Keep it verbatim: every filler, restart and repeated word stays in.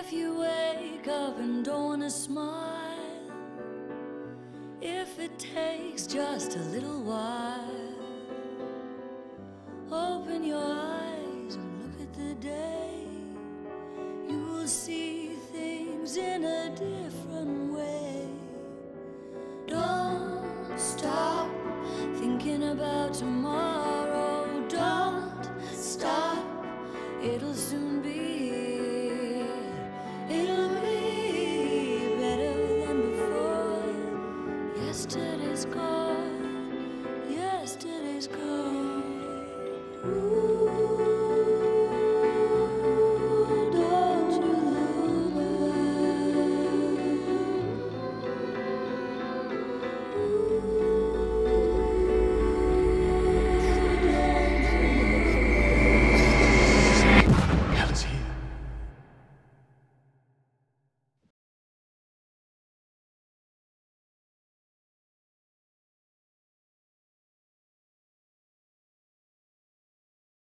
If you wake up and don't wanna smile, if it takes just a little while, open your eyes and look at the day. You will see things in a different